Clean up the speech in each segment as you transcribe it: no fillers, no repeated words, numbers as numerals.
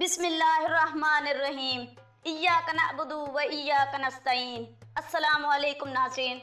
बिस्मिल्लाहिर्रहमानिर्रहीम। इय्याका नअबुदु व इय्याका नस्तईन। अस्सलामु अलैकुम नाज़रीन।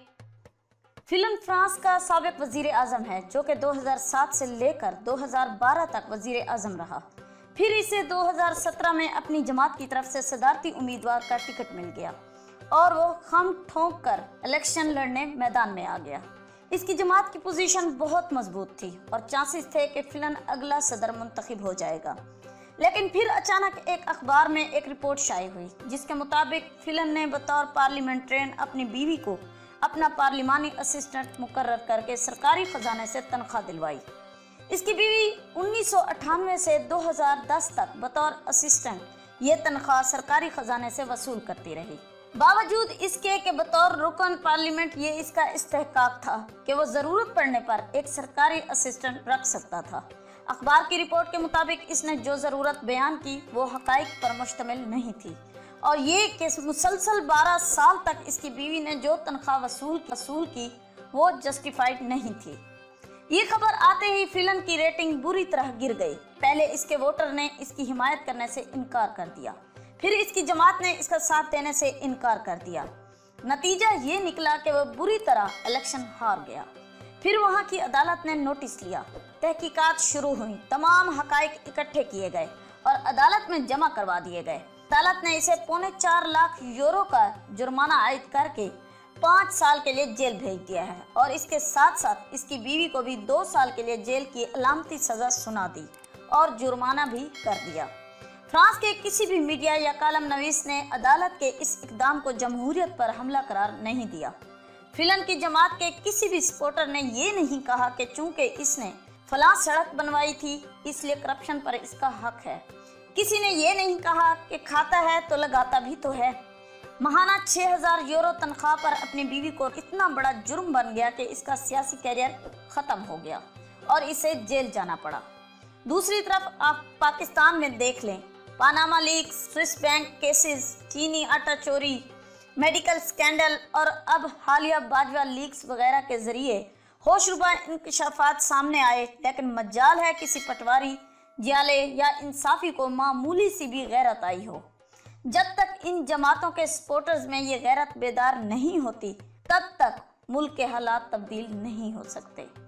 फिल्म फ्रांस का साबिक वजीर आजम है जो कि 2007 से लेकर 2012 तक वजीर आजम रहा। फिर इसे 2017 में अपनी जमात की तरफ से सदारती उम्मीदवार का टिकट मिल गया और वो खम ठोंक कर इलेक्शन लड़ने मैदान में आ गया। इसकी जमात की पोजीशन बहुत मजबूत थी और चांसेस थे कि फिलन अगला सदर मुंतखब हो जाएगा। लेकिन फिर अचानक एक अखबार में एक रिपोर्ट शाये हुई जिसके मुताबिक फिलन ने बतौर पार्लियामेंट्रियन अपनी बीवी को अपना पार्लिमानी असिस्टेंट मुकर्रर करके सरकारी खजाने से तनख्वाह दिलवाई। इसकी बीवी 1998 से 2010 तक बतौर असिस्टेंट ये तनख्वाह सरकारी खजाने से वसूल करती रही। बावजूद इसके कि बतौर रुकन पार्लियामेंट ये इसका इस्तेहकाक था कि वो ज़रूरत पड़ने पर एक सरकारी असिस्टेंट रख सकता था। अखबार की रिपोर्ट के मुताबिक इसने जो ज़रूरत बयान की वो हक़ाइक़ पर मुश्तमिल नहीं थी और ये कि मुसलसल 12 साल तक इसकी बीवी ने जो तनख्वाह वसूल की वो जस्टिफाइड नहीं थी। ये खबर आते ही फिल्म की रेटिंग बुरी तरह गिर गई। पहले इसके वोटर ने इसकी हिमायत करने से इनकार कर दिया, फिर इसकी जमात ने इसका साथ देने से इनकार कर दिया। नतीजा ये निकला कि वह बुरी तरह इलेक्शन हार गया। फिर वहाँ की अदालत ने नोटिस लिया, तहकीकात शुरू हुई, तमाम हक़ाइक़ इकट्ठे किए गए और अदालत में जमा करवा दिए गए। अदालत ने इसे $4.25 लाख का जुर्माना आयद करके 5 साल के लिए जेल भेज दिया है और इसके साथ साथ इसकी बीवी को भी 2 साल के लिए जेल की अलामती सज़ा सुना दी और जुर्माना भी कर दिया। फ्रांस के किसी भी मीडिया या कालम नवीस ने अदालत के इस इक़दाम को जमहूरियत पर हमला करार नहीं दिया। फिल्म की जमात के किसी भी सपोर्टर ने ये नहीं कहा कि चूंकि इसने फलां सड़क बनवाई थी इसलिए करप्शन पर इसका हक है। किसी ने ये नहीं कहा कि खाता है तो लगाता भी तो है। महाना €6000 तनख्वाह पर अपनी बीवी को इतना बड़ा जुर्म बन गया कि इसका सियासी कैरियर ख़त्म हो गया और इसे जेल जाना पड़ा। दूसरी तरफ आप पाकिस्तान में देख लें, Panama leaks, Swiss bank cases, चीनी आटा चोरी, मेडिकल स्कैंडल और अब हालिया बाजवा लीक्स वगैरह के जरिए होशरुबा इंकशाफात सामने आए। लेकिन मजाल है किसी पटवारी, जियाले या इंसाफी को मामूली सी भी गैरत आई हो। जब तक इन जमातों के सपोर्टर्स में ये गैरत बेदार नहीं होती तब तक मुल्क के हालात तब्दील नहीं हो सकते।